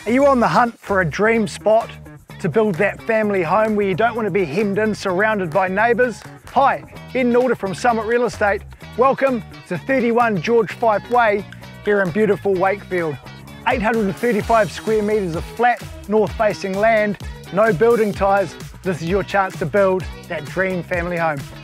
Are you on the hunt for a dream spot to build that family home where you don't want to be hemmed in, surrounded by neighbours? Hi, Ben Nalder from Summit Real Estate. Welcome to 31 George Fyfe Way here in beautiful Wakefield. 835 square metres of flat, north-facing land, no building ties. This is your chance to build that dream family home.